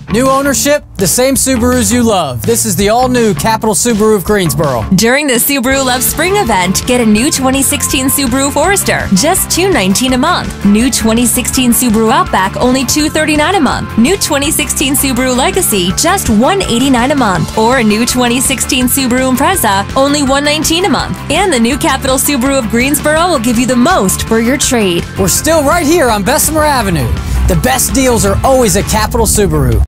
New ownership, the same Subarus you love. This is the all-new Capital Subaru of Greensboro. During the Subaru-Love Spring event, get a new 2016 Subaru Forester, just $219 a month. New 2016 Subaru Outback, only $239 a month. New 2016 Subaru Legacy, just $189 a month. Or a new 2016 Subaru Impreza, only $119 a month. And the new Capital Subaru of Greensboro will give you the most for your trade. We're still right here on Bessemer Avenue. The best deals are always at Capital Subaru.